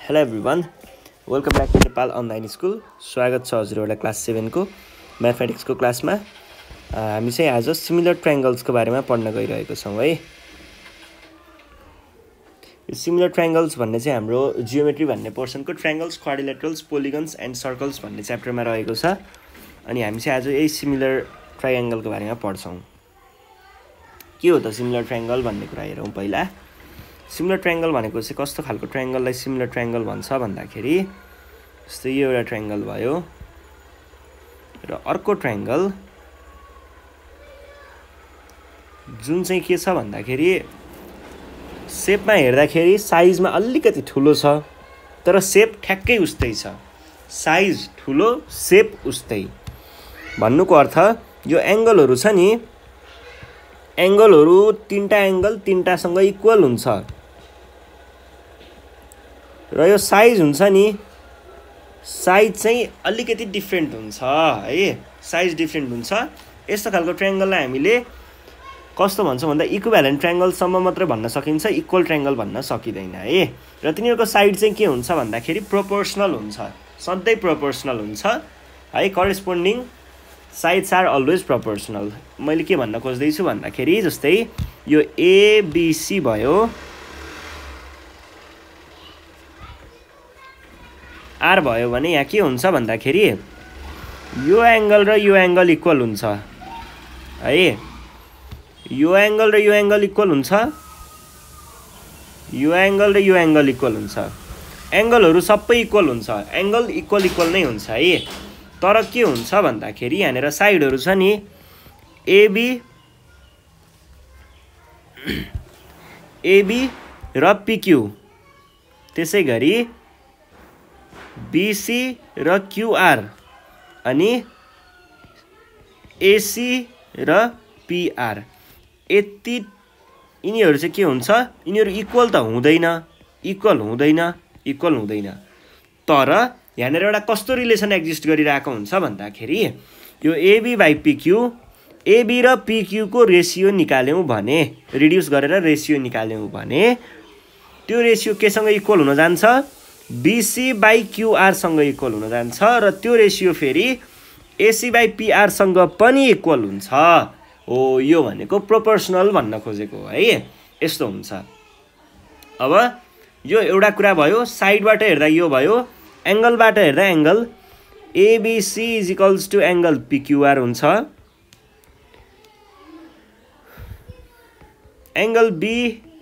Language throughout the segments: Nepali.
Hello everyone, welcome back to Nepal online school. स्वागत छ हजुरहरूलाई क्लास 7 को म्याथमेटिक्सको क्लासमा। हामी चाहिँ आज सिमिलर ट्रायङ्गल्सको बारेमा पढ्न गइरहेको छौँ है। यो सिमिलर ट्रायङ्गल्स भन्ने चाहिँ हाम्रो जियोमेट्री भन्ने पोर्सनको triangles, quadrilaterals, polygons and circles भन्ने च्याप्टरमा रहेको छ। अनि हामी चाहिँ आज यही सिमिलर ट्रायङ्गलको बारेमा पढ्छौँ। के हो त सिमिलर ट्रायङ्गल भन्ने कुरा हेरौँ पहिला। सिमिलर ट्रायङ्गल भनेको चाहिँ कस्तो खालको ट्रायङ्गललाई सिमिलर ट्रायङ्गल भन्छ भन्दाखेरि, जस्तै यो एउटा ट्रायङ्गल भयो र अर्को ट्रायङ्गल जुन चाहिँ के छ भन्दाखेरि सेपमा हेर्दाखेरि साइजमा अलिकति ठुलो छ, तर सेप ठ्याक्कै उस्तै छ। साइज ठुलो, सेप उस्तै। भन्नुको अर्थ यो एङ्गलहरू छ नि, एङ्गलहरू तीनटा एङ्गल तीनटासँग इक्वल हुन्छ र यो साइज हुन्छ नि, साइज चाहिँ अलिकति डिफ्रेन्ट हुन्छ है। साइज डिफ्रेन्ट हुन्छ। यस्तो खालको ट्रायङ्गललाई हामीले कस्तो भन्छौँ भन्दा इक्विभ्यालेन्ट ट्रायङ्गलसम्म मात्र भन्न सकिन्छ, इक्वल ट्रायङ्गल भन्न सकिँदैन है। र तिनीहरूको साइड चाहिँ के हुन्छ भन्दाखेरि प्रोपोर्सनल हुन्छ, सधैँ प्रोपोर्सनल हुन्छ है। Corresponding sides are always proportional. मैले के भन्न खोज्दैछु भन्दाखेरि, जस्तै यो एबिसी भयो, आर भयो भने यहाँ के हुन्छ भन्दाखेरि यो एङ्गल र यो एङ्गल इक्वल हुन्छ है। यो एङ्गल र यो एङ्गल इक्वल हुन्छ, यो एङ्गल र यो एङ्गल इक्वल हुन्छ। एङ्गलहरू सबै इक्वल हुन्छ, एङ्गल इक्वल नै हुन्छ है। तर के हुन्छ भन्दाखेरि यहाँनिर साइडहरू छ नि, एबी र पिक्यू, त्यसै गरी बिसी र क्युआर, अनि एसी र पिआर। यति यिनीहरू चाहिँ के हुन्छ, यिनीहरू इक्वल त हुँदैन, इक्वल हुँदैन। तर यहाँनिर एउटा कस्तो रिलेसन एक्जिस्ट गरिरहेको हुन्छ भन्दाखेरि, यो एबी बाई पिक्यू, एबी र पिक्यूको रेसियो निकाल्यौँ भने, रिड्युस गरेर रेसियो निकाल्यौँ भने त्यो रेसियो केसँग इक्वल हुन जान्छ, बिसी बाई क्युआरसँग इक्वल हुन जान्छ। र त्यो रेसियो फेरि एसी बाई पिआरसँग पनि इक्वल हुन्छ। हो, यो भनेको प्रोपोर्सनल भन्न खोजेको है। यस्तो हुन्छ। अब यो एउटा कुरा भयो, साइडबाट हेर्दा यो भयो, एङ्गलबाट हेर्दा angle ABC is equals to angle PQR हुन्छ। एङ्गल बी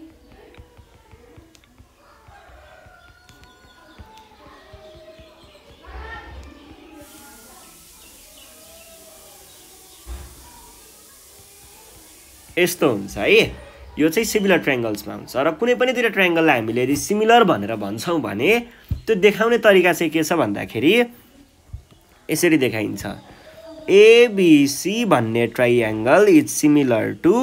यस्तो हुन्छ है। यो चाहिँ सिमिलर ट्रायङ्गल्समा हुन्छ। र कुनै पनि दुईवटा ट्रायङ्गललाई हामीले यदि सिमिलर भनेर भन्छौँ भने त्यो देखाउने तरिका चाहिँ के छ भन्दाखेरि यसरी देखाइन्छ। एबिसी भन्ने triangle is similar to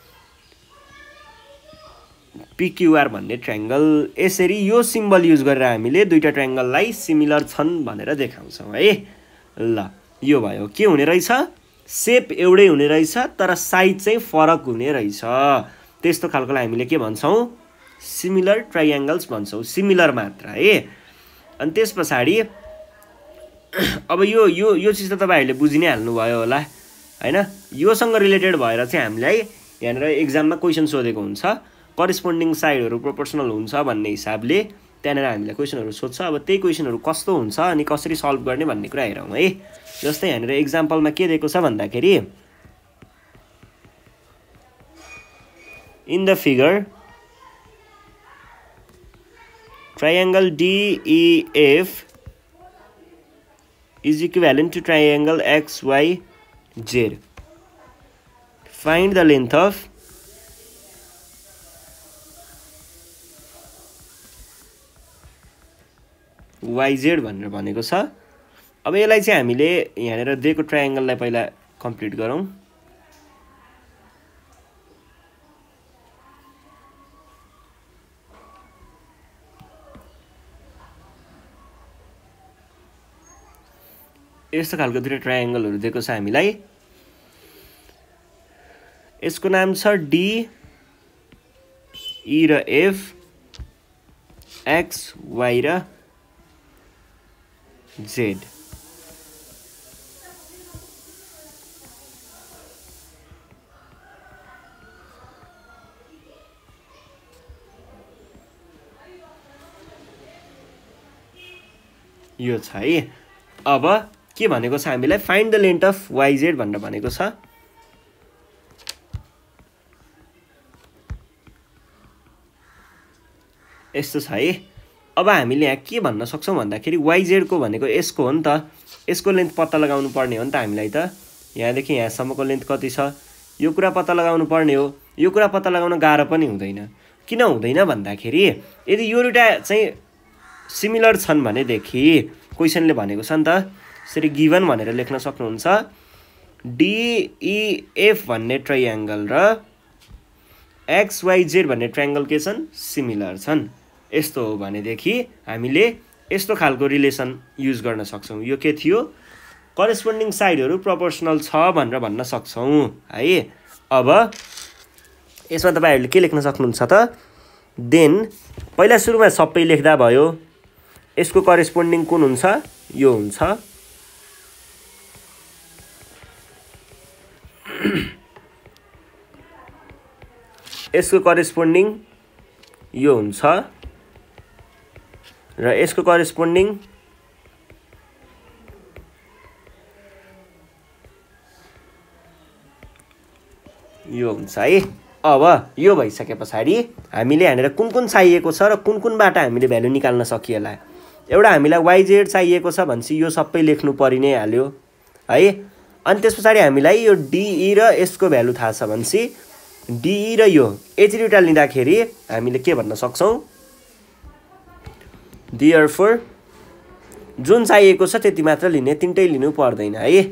PQR भन्ने ट्रायङ्गल। यसरी यो सिम्बल युज गरेर हामीले दुईवटा ट्रायङ्गललाई सिमिलर छन् भनेर देखाउँछौँ है। ल, यो भयो। के हुने रहेछ, सेप एउटै हुने रहेछ, तर साइज चाहिँ फरक हुने रहेछ। त्यस्तो खालकोलाई हामीले के भन्छौँ, सिमिलर ट्रायङ्गल्स भन्छौँ, सिमिलर मात्र है। अनि त्यस पछाडि अब यो यो यो चिज त तपाईँहरूले बुझि नै हाल्नुभयो होला होइन। योसँग रिलेटेड भएर चाहिँ हामीलाई यहाँनिर एक्जाममा क्वेसन सोधेको हुन्छ, करेस्पोन्डिङ साइडहरू प्रोपोर्सनल हुन्छ भन्ने हिसाबले त्यहाँनिर हामीलाई क्वेसनहरू सोध्छ। अब त्यही क्वेसनहरू कस्तो हुन्छ अनि कसरी सल्भ गर्ने भन्ने कुरा हेरौँ है। जस्तै यहाँनिर एक्जाम्पलमा के दिएको छ भन्दाखेरि, in the figure triangle DEF is equivalent to triangle XYZ. Find the length of YZ भनेर भनेको छ। अब यसलाई चाहिँ हामीले यहाँनिर दिएको ट्रायङ्गललाई पहिला कम्प्लिट गरौँ। यस्तो खालको दुईवटा ट्रायङ्गलहरू दिएको छ हामीलाई। यसको नाम छ डी, ई र एफ। एक्स वाई र जेड यो छ है। अब के भनेको छ हामीलाई find the length of YZ भनेर भनेको छ। यस्तो छ है। अब हामीले यहाँ के भन्न सक्छौँ भन्दाखेरि वाइजेडको भनेको यसको हो नि त, यसको लेन्थ पत्ता लगाउनु पर्ने हो नि त हामीलाई त। यहाँदेखि यहाँसम्मको लेन्थ कति छ यो कुरा पत्ता लगाउनु पर्ने हो। यो कुरा पत्ता लगाउन गाह्रो पनि हुँदैन। किन हुँदैन भन्दाखेरि यदि यो दुईटा चाहिँ सिमिलर छन् भनेदेखि क्वेसनले भनेको छ नि त, यसरी गिभन भनेर लेख्न सक्नुहुन्छ डिइएफ भन्ने ट्राइएङ्गल र एक्सवाइजेड भन्ने ट्राइएङ्गल के छन् सिमिलर छन्। यस्तो हो भनेदेखि हामीले यस्तो खालको रिलेसन युज गर्न सक्छौँ। यो के थियो करेस्पोन्डिङ साइडहरू प्रोपोर्सनल छ भनेर भन्न सक्छौँ है। अब यसमा तपाईँहरूले के लेख्न सक्नुहुन्छ त, देन पहिला सुरुमा सबै लेख्दा भयो। यसको करेस्पोन्डिङ कुन हुन्छ यो हुन्छ। यसको करेस्पोन्डिङ यो हुन्छ र यसको करेस्पोन्डिङ यो हुन्छ है। अब यो भइसके पछाडि हामीले यहाँनिर कुन कुन चाहिएको छ र कुन कुनबाट हामीले भ्यालु निकाल्न सकिएला। एउटा हामीलाई वाइजेड चाहिएको छ भनेपछि यो सबै लेख्नु परि नै हाल्यो है। अनि त्यस पछाडि हामीलाई यो डिई र यसको भ्यालु थाहा छ भनेपछि डिई र यो यति दुईटा लिँदाखेरि हामीले के भन्न सक्छौँ, देयरफोर जुन चाहिएको छ त्यति मात्र लिने, तिनटै लिनु पर्दैन है।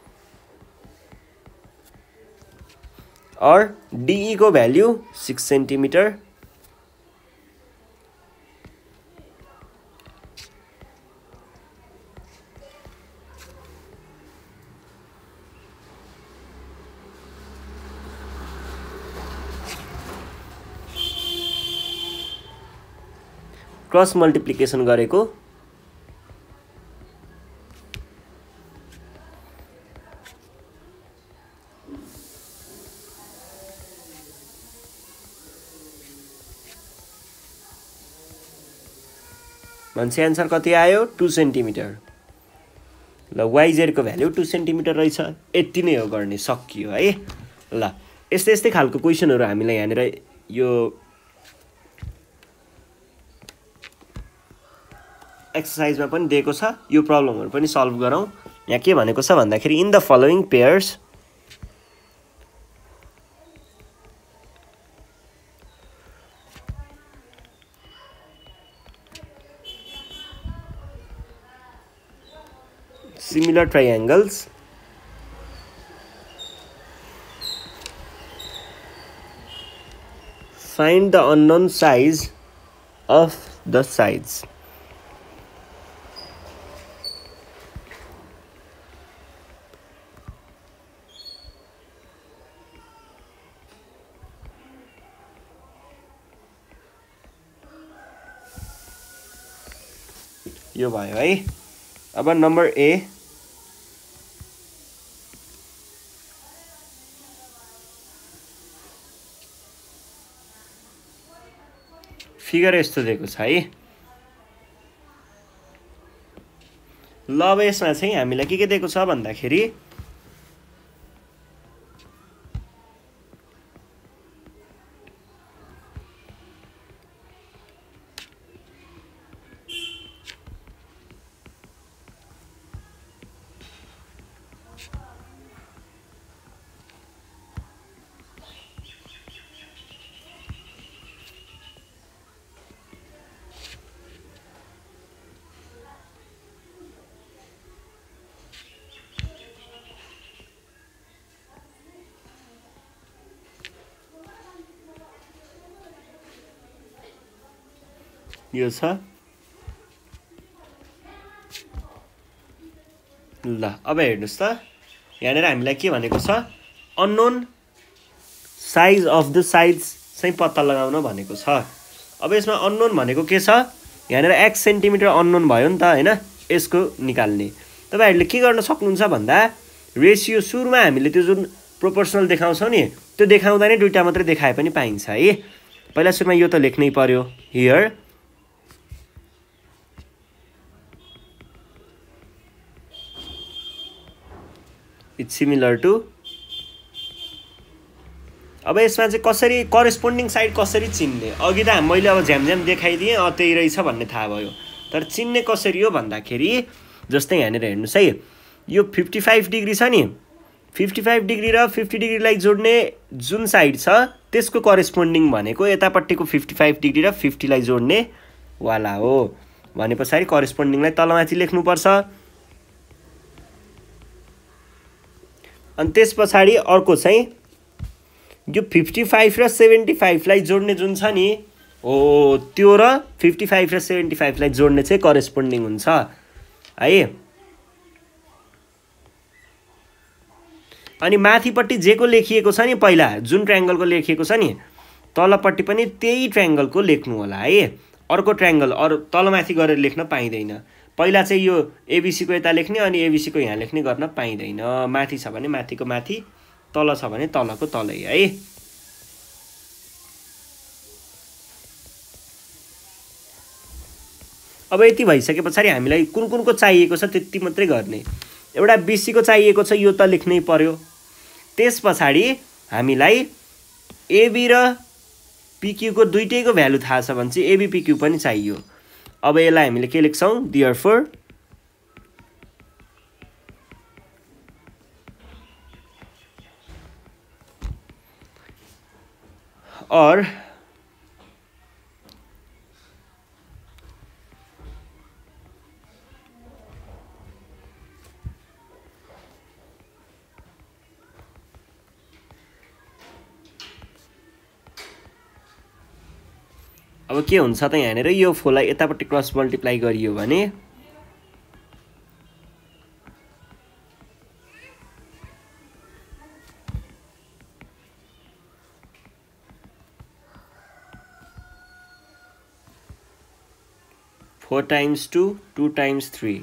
और डिई को भ्याल्यु 6 सेन्टिमिटर क्रस मल्टिप्लिकेसन गरेको भन्छ एन्सर कति आयो 2 सेन्टिमिटर। ल वाइजेड को भ्यालु 2 सेन्टिमिटर रहेछ। यति नै हो गर्ने, सकियो है। ल यस्तै यस्तै खालको क्वेसनहरु हामीलाई यहाँनिर यो एक्सरसाइजमा पनि दिएको छ। यो प्रब्लमहरु पनि सल्भ गरौँ। यहाँ के भनेको छ भन्दाखेरि in the following pairs similar triangles find the unknown size of the sides। यो भयो है। अब नम्बर ए फिगर यस्तो दिएको छ है। ल अब यसमा चाहिँ हामीलाई के दिएको छ भन्दाखेरि यो छ। ल अब हेर्नुस् त यहाँनिर हामीलाई के भनेको छ unknown size of the sides चाहिँ पत्ता लगाउन भनेको छ। अब यसमा अननोन भनेको के छ यहाँनिर x सेन्टिमिटर अननोन भयो नि त हैन यसको निकाल्ने तपाईहरुले के गर्न सक्नुहुन्छ भन्दा रेशियो सुरुमा हामीले त्यो जुन प्रोपोर्सनल देखाउँछौ नि त्यो देखाउँदा नै दुईटा मात्रै देखाए पनि पाइन्छ है पहिला सुरुमा यो त लेख्नै पर्यो हियर इट्स सिमिलर टु अब यसमा चाहिँ कसरी करेस्पोन्डिङ साइड कसरी चिन्ने अघि त मैले अब झ्यामझ्याम देखाइदिएँ त्यही रहेछ भन्ने थाहा भयो तर चिन्ने कसरी हो भन्दाखेरि जस्तै यहाँनिर हेर्नुस् है यो 55 डिग्री छ नि 55 डिग्री र 50 डिग्रीलाई जोड्ने जुन साइड छ त्यसको करेस्पोन्डिङ भनेको यतापट्टिको 55 डिग्री र 50 लाई जोड्ने वाला हो भनेपछि करेस्पोन्डिङलाई तलमाथि लेख्नुपर्छ अनि त्यसपछि अर्को चाहिँ यो 55 र 75 लाई जोड्ने जुन छ नि हो त्यो र 55 र 75 लाई जोड्ने चाहिँ करेस्पोन्डिङ हुन्छ है अनि माथिपट्टि जेको लेखिएको छ नि पहिला जुन ट्रायंगलको लेखिएको छ नि तलपट्टि पनि त्यही ट्रायंगलको लेख्नु होला है अर्को ट्रायंगल अरु तलमाथि गरेर लेख्न पाइदैन पहिला चाहिँ यो एबीसी को यता लेख्ने अनि एबीसी को यहाँ लेख्ने गर्न पाइदैन माथि छ भने माथिको माथि तल छ भने तलको तलै है अब यति भइसकेपछि हामीलाई कुन कुनको चाहिएको छ त्यति मात्रै गर्ने एउटा बीसी को चाहिएको छ यो त लेख्नै पर्यो त्यसपछि हामीलाई एबी र पीक्यू को दुईटैको भ्यालु थाहा छ भने चाहिँ एबी पीक्यू पनि चाहियो अब यसलाई हामीले के लेख्छौं देयरफोर और अब के हुन्छ त यहाँनिर यो 4 लाई यतापट्टि क्रस मल्टिप्लाई गरियो भने फोर टाइम्स 2 2 टाइम्स 3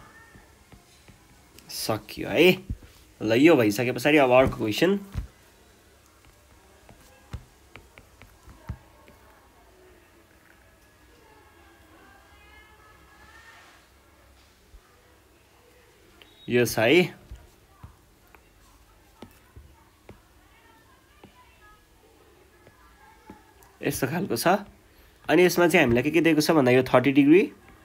सक्यो है ल यो भइसकेपछि अब अर्को क्वेशन यस है यस्तो खालको छ अनि यसमा चाहिँ हामीलाई के दिएको छ भन्दा यो 30 डिग्री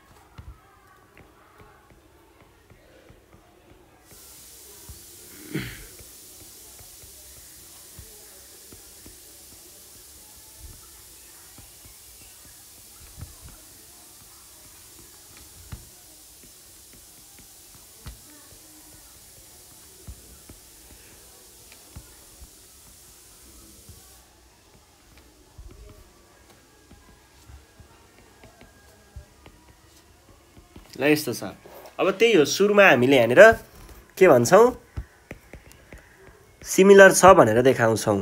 ल यस्तो छ अब त्यही हो सुरुमा हामीले यहाँनिर के भन्छौं सिमिलर छ भनेर देखाउँछौं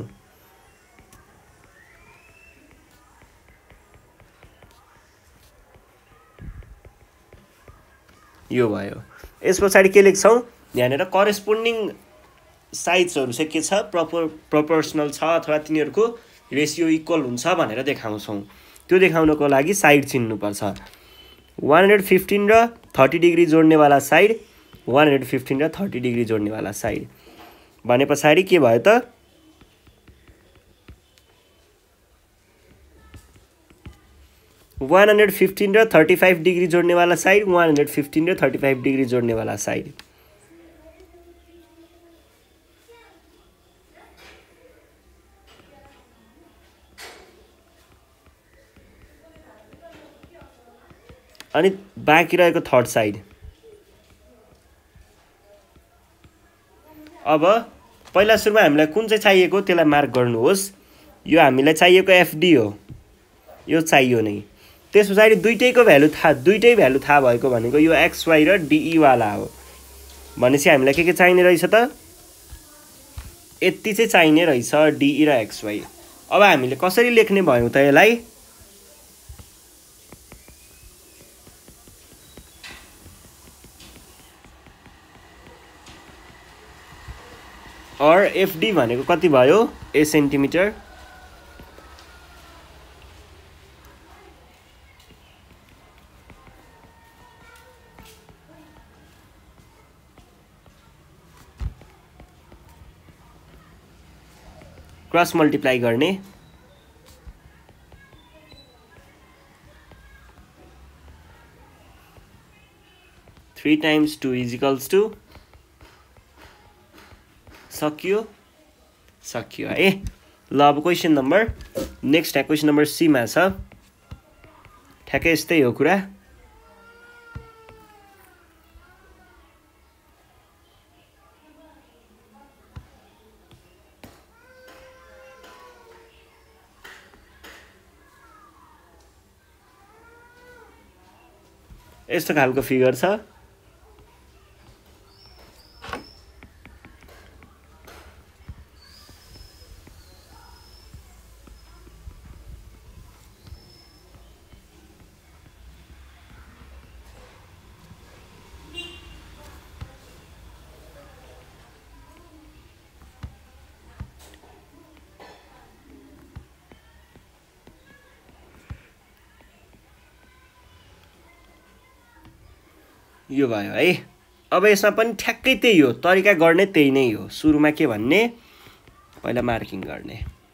यो भयो यसपछि के लेख्छौं यहाँनिर करेस्पोन्डिङ साइड्सहरु चाहिँ के छ प्रोपोर्सनल छ अथवा तिनीहरुको रेशियो इक्वल हुन्छ भनेर देखाउँछौं त्यो देखाउनको लागि साइड चिन्नु पर्छ 115 र 30 डिग्री जोड्ने वाला साइड 115 र 30 डिग्री जोड्ने वाला साइड भनेपछि के भयो त 115 र 35 डिग्री जोड्ने वाला साइड 115 र 35 डिग्री जोड्ने वाला साइड अनि बाँकी रहेको थर्ड साइड अब पहिला सुरुमा हामीलाई कुन चाहिँ चाहिएको त्यसलाई मार्क गर्नुहोस् यो हामीलाई चाहिएको एफडी हो यो चाहियो नै त्यसपछि दुईटैको भ्यालु थाहा भएको भनेको यो एक्सवाई र डीई वाला हो भनेपछि हामीलाई के चाहिने रहेछ त यति चाहिँ चाहिने रहेछ डीई र एक्सवाई अब हामीले कसरी लेख्ने भयौं त यसलाई और एफडी भनेको कति भयो ए सेन्टिमिटर क्रस मल्टिप्लाई गर्ने 3 times 2 is equals to सक्यो है ल अब क्वेशन नम्बर नेक्स्ट है क्वेशन नम्बर सी मा छ ठ्याक्कै यस्तै हो कुरा यस्तो खालको फिगर छ यो भयो है अब यसमा पनि ठ्याक्कै त्यही हो तरिका गर्ने त्यही नै हो सुरुमा के भन्ने पहिला मार्किङ गर्ने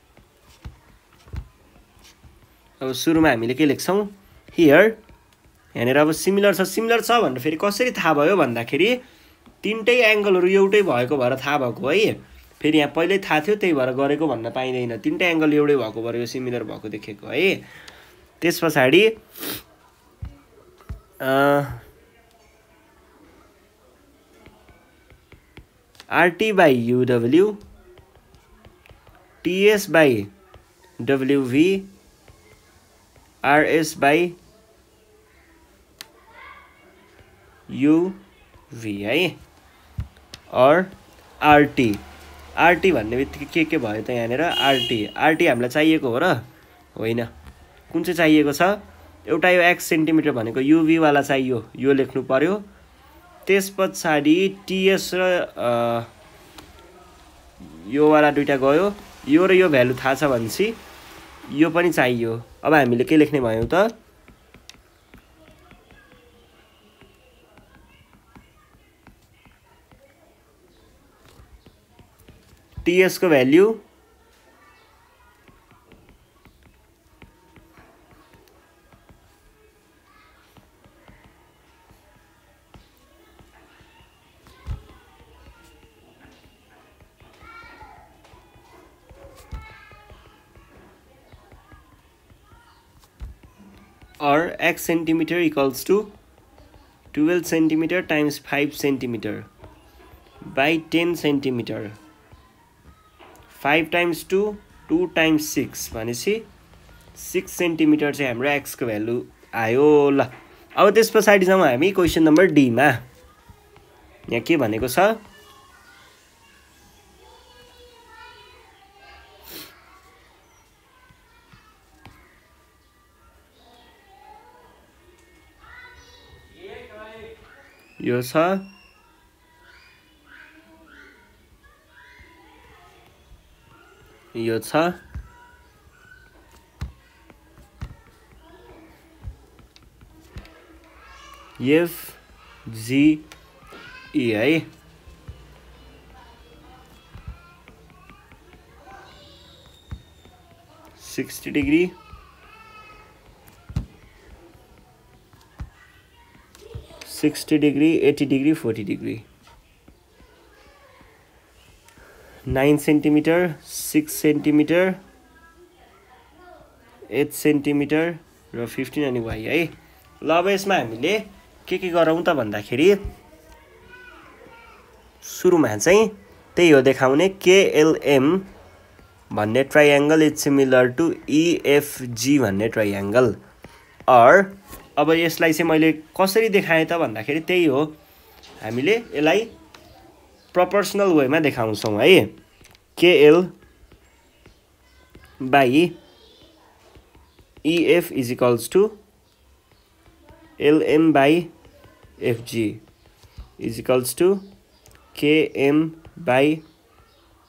अब सुरुमा हामीले के लेख्छौं हियर यहाँनेर अब सिमिलर छ भनेर फेरि कसरी थाहा भयो भन्दाखेरि तीनटै एंगलहरु एउटै भएको भएर थाहा भएको है फेरि यहाँ पहिल्यै थाहा थियो त्यही भएर गरेको भन्न पाइदैन तीनटै एंगल एउटै भएको भएर यो सिमिलर भएको देखेको है त्यसपछि RT by UW TS by WV RS by UV है और RT भन्ने बित्तिकै के भयो त यहाँनेर RT हामीलाई चाहिएको हो र होइन कुन चाहिँ चाहिएको छ एउटा यो x सेन्टिमिटर भनेको UV वाला चाहियो यो लेख्नु पर्यो त्यसपछि TS र यो वाला दुईटा गयो यो र यो भ्यालु थाहा छ भनेपछि यो पनि चाहियो अब हामीले के लेख्ने भयौ त TS को value or x centimeter equals to 12 centimeter times 5 centimeter by 10 centimeter 5 times 2 2 times 6 भनेपछि 6 centimeter चाहिँ हाम्रो x को भ्यालु आयो ल अब त्यसपछि जाउँ हामी क्वेशन नम्बर डी मा यहाँ के भनेको छ यो छ यो छ एफ जी ई है 60 degree 60 degree 80 degree 40 degree 9 centimeter 6 centimeter 8 centimeter र 15 अनि y है ल अब यसमा हामीले के गरौँ त भन्दाखेरि सुरुमा चाहिँ त्यही हो देखाउने KLM भन्ने triangle is similar to EFG भन्ने ट्रायंगल और अब यसलाई चाहिँ मैले कसरी देखाएँ त भन्दाखेरि त्यही हो हामीले यसलाई प्रोपोर्शनल वेमा देखाउँछौं है KL by EF is equals to LM by FG is equals to KM by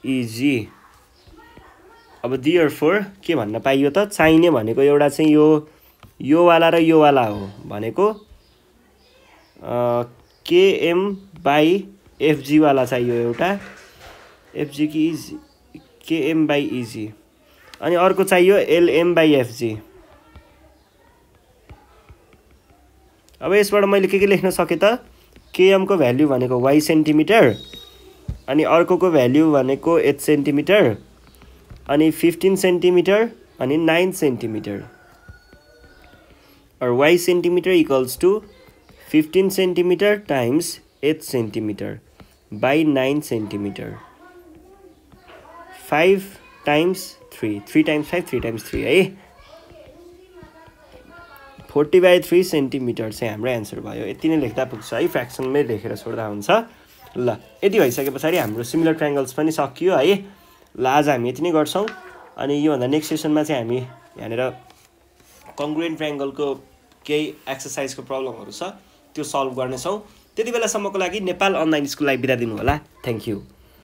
EG. अब देयरफोर के भन्न पाइयो त, चाहिने भनेको एउटा चाहिँ यो वाला र यो वाला हो भनेको km/fg वाला चाहियो एउटा, fg कि इजी, km/eg, अनि अर्को चाहियो lm/fg। अब यसबाट मैले के लेख्न सके त, km को भ्यालु भनेको y सेन्टिमिटर, अनि अर्कोको भ्यालु भनेको h सेन्टिमिटर, अनि 15 सेन्टिमिटर अनि 9 सेन्टिमिटर, और y centimetre equals to 15 centimetre times 8 centimetre by 9 centimetre, 5 times 3, 3 times 5, 3 times 3 है, 40/3 सेन्टिमिटर चाहिँ हाम्रो एन्सर भयो। यति नै लेख्दा पुग्छ है, फ्र्याक्सनमै लेखेर छोड्दा हुन्छ। ल यति भइसके पछाडि हाम्रो सिमिलर ट्रायङ्गल्स पनि सकियो है। ल आज हामी यति नै गर्छौँ, अनि योभन्दा नेक्स्ट सेसनमा चाहिँ हामी यहाँनिर कङ्ग्रुएन्ट ट्रायङ्गलको केही एक्सर्साइजको प्रब्लमहरू छ त्यो सल्भ गर्नेछौँ। त्यति बेलासम्मको लागि नेपाल अनलाइन स्कुललाई बिदा दिनु होला। Thank you.